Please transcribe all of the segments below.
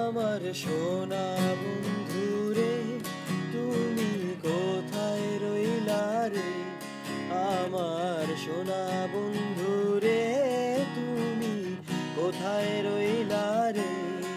আমার সোনা বন্ধুরে তুমি কোথায় রইলা রে? আমার সোনা বন্ধুরে তুমি কোথায় রইলা রে?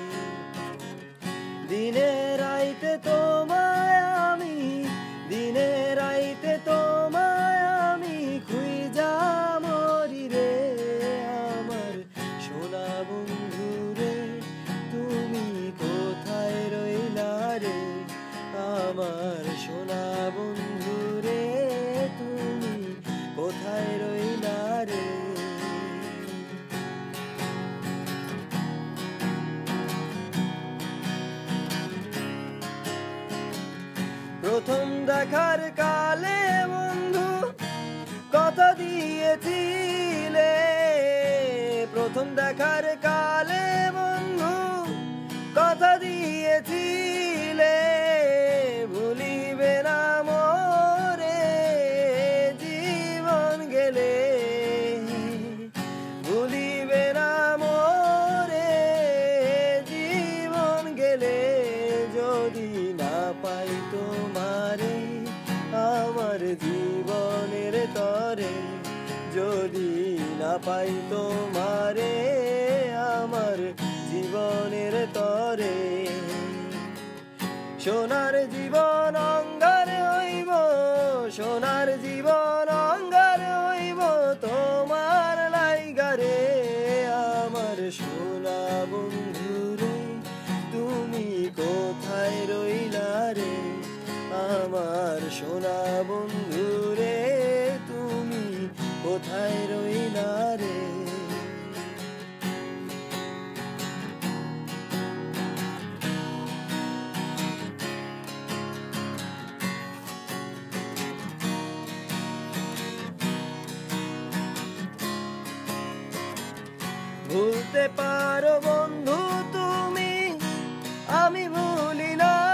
দিনে রাইতে তোমায় আমি, দিনে রাইতে তোমায় আমি খুঁজা মরি রে। আমার সোনা বন্ধুরে তুমি কোথায় রইলা রে? আমার সোনা বন্ধুরে তুমি কোথায় রইলা রে? প্রথম দেখার কালে বন্ধু কথা দিয়েছিলে, প্রথম দেখার কালে বন্ধু কথা দিয়েছিলে, ভুলিবে না মোরে জীবন গেলে, ভুলিবে না মোরে জীবন গেলে। যদি না পাই তোমারে আমার জীবনের তরে, যদি না পাই তোমারে আমার জীবনের তরে, সোনার জীবন অঙ্গার হইব, সোনার জীবন অঙ্গার হইব তোমার লাইগারে। আমার সোনা বন্ধুরে তুমি কোথায় রইলা রে? আমার সোনা বন্ধুরে তুমি কোথায় রইলা রে? ভুলতে পারো বন্ধু তুমি, আমি ভুলি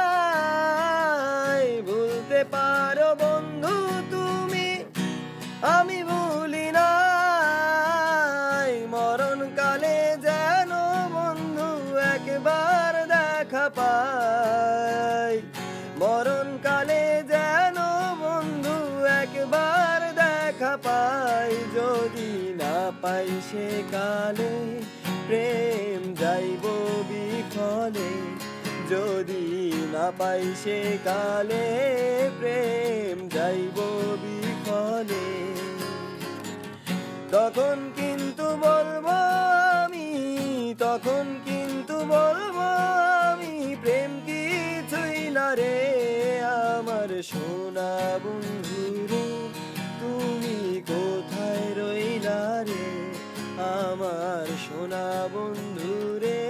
নাই। ভুলতে পারো বন্ধু তুমি, আমি ভুলি নাই। মরণকালে যেন বন্ধু একবার দেখা পাই, মরণকালে যেন বন্ধু একবার দেখা পাই। যদি না পাই সে কালে প্রেম যাইব বিফলে, যদি না পাই সে কালে প্রেম যাইব বিফলে। তখন কিন্তু বলবো আমি, তখন কিন্তু বলবো আমি প্রেম কিছুই না রে। আমার সোনা বন্ধুরে তুমি কোথায় রইলা রে? আমার সোনা বন্ধুরে